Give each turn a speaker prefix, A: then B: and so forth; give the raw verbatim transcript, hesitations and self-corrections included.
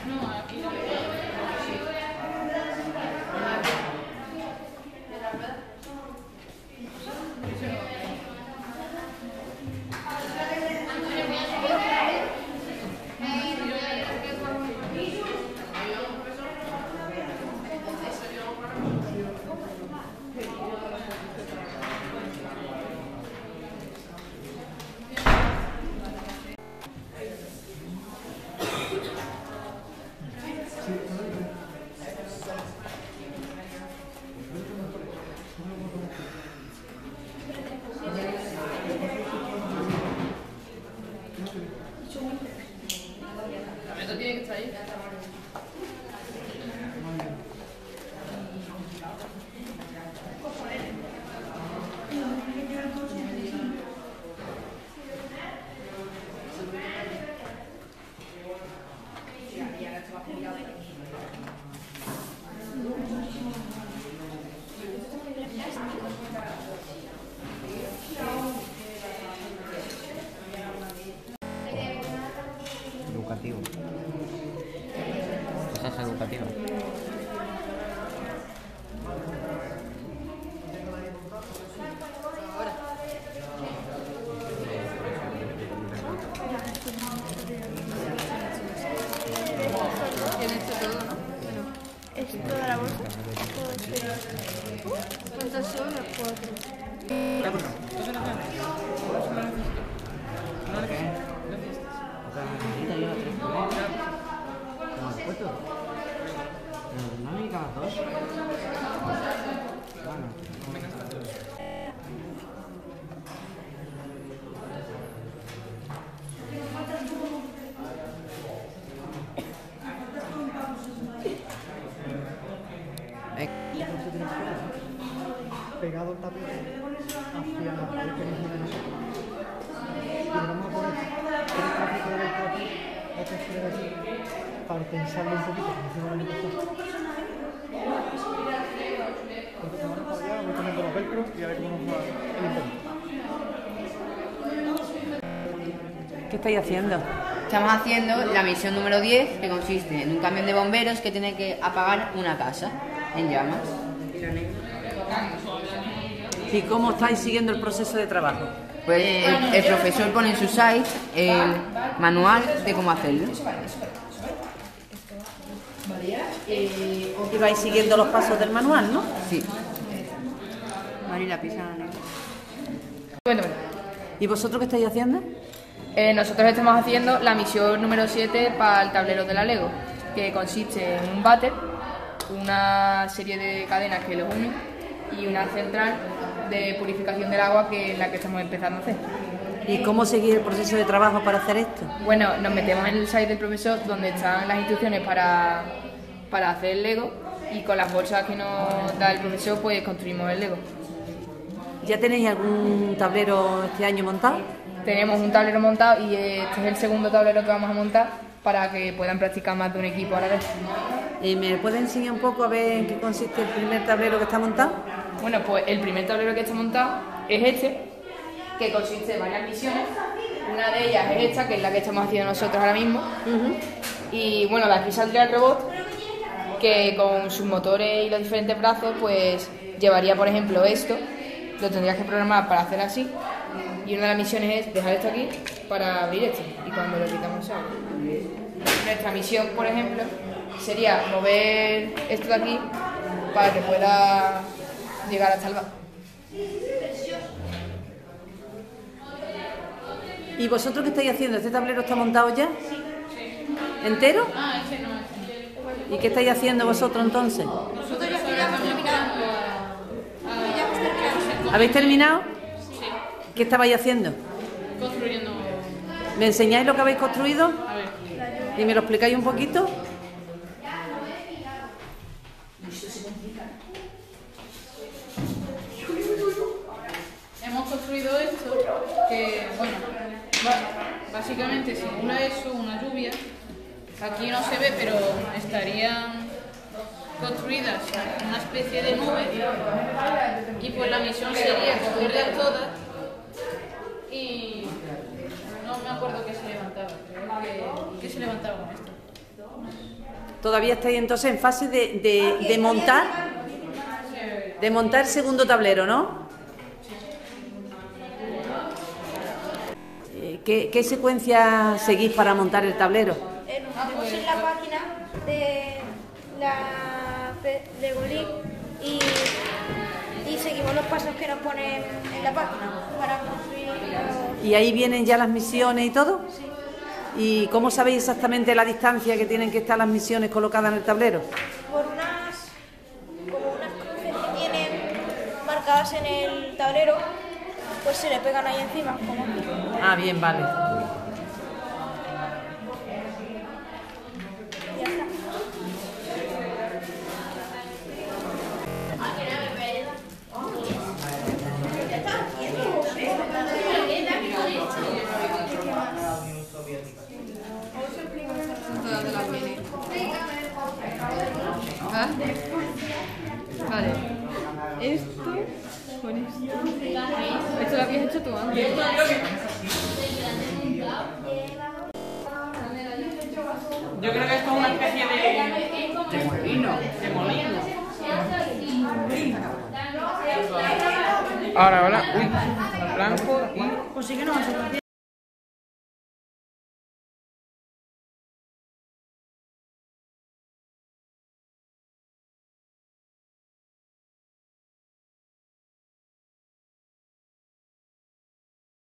A: Esto tiene que estar ahí.
B: Educativo. Cosas educativas.
A: Tiene esto todo, ¿no? Bueno,
C: ¿Es toda la bolsa? ¿Cuántas son? Las cuatro.
B: ¿No necesitabas dos? Bueno.
D: Pegado el tapete hacia la pared que nos une a nosotros. Y le vamos a poner tres trocitos de velcro aquí, otros tres aquí, para pensarlo un poquito, como hicimos el año pasado. Entonces vamos para allá, voy poniendo los velcros y a ver cómo nos va el invento.
E: ¿Qué estáis haciendo?
F: Estamos haciendo la misión número diez, que consiste en un camión de bomberos que tiene que apagar una casa en llamas.
E: ¿Y cómo estáis siguiendo el proceso de trabajo?
F: Pues el, el profesor pone en su site el manual de cómo hacerlo.
E: Y vais siguiendo los pasos del manual, ¿no?
F: Sí. Marila, pisa la negra.
A: Bueno, bueno.
E: ¿Y vosotros qué estáis haciendo?
A: Eh, nosotros estamos haciendo la misión número siete para el tablero de la Lego, que consiste en un váter, una serie de cadenas que los unen y una central de purificación del agua que es la que estamos empezando a hacer.
E: ¿Y cómo seguir el proceso de trabajo para hacer esto?
A: Bueno, nos metemos en el site del profesor donde están las instrucciones para, para hacer el Lego y con las bolsas que nos da el profesor pues construimos el Lego.
E: ¿Ya tenéis algún tablero este año montado?
A: Tenemos un tablero montado y este es el segundo tablero que vamos a montar para que puedan practicar más de un equipo a la vez.
E: ¿Y me puede enseñar un poco a ver en qué consiste el primer tablero que está montado?
A: Bueno, pues el primer tablero que está montado es este, que consiste en varias misiones. Una de ellas es esta, que es la que estamos haciendo nosotros ahora mismo.
E: Uh-huh.
A: Y bueno, de aquí saldría el robot, que con sus motores y los diferentes brazos, pues llevaría, por ejemplo, esto. Lo tendrías que programar para hacer así. Y una de las misiones es dejar esto aquí para abrir esto. Y cuando lo quitamos sale. Nuestra misión, por ejemplo, sería mover esto de aquí para que pueda llegar hasta el bar.
E: ¿Y vosotros qué estáis haciendo? ¿Este tablero está montado ya? ¿Entero?
A: Ah, ese no es.
E: ¿Y qué estáis haciendo vosotros entonces?
C: Nosotros ya estamos terminando.
E: ¿Habéis terminado?
A: Sí,
E: ¿Qué estabais haciendo?
A: construyendo.
E: ¿Me enseñáis lo que habéis construido?
A: A ver.
E: ¿Y me lo explicáis un poquito?
A: Hemos construido esto, que bueno, básicamente simula eso, una lluvia. Aquí no se ve, pero estarían construidas una especie de nube y pues la misión sería cogerlas todas y no me acuerdo qué se levantaba, creo que, ¿qué se levantaba con esto?
E: Todavía estáis entonces en fase de, de, de montar, de montar el segundo tablero, ¿no? Eh, ¿Qué, qué secuencia seguís para montar el tablero?
C: Eh, nos metemos en la página de la Pe- de Golí y, y seguimos los pasos que nos ponen en la página para construir los...
E: ¿Y ahí vienen ya las misiones y todo?
C: Sí.
E: ¿Y cómo sabéis exactamente la distancia que tienen que estar las misiones colocadas en el tablero?
C: Por unas, como unas cruces que tienen marcadas en el tablero, pues se le pegan ahí encima, como aquí.
E: Ah, bien, vale.
C: Y ya está.
A: ¿Ah? Vale. Esto con esto. Esto lo habías hecho tú antes.
B: Yo creo que esto es una especie de... de molino. De molino. Ahora, ahora, uy, blanco y...
E: Pues sí que no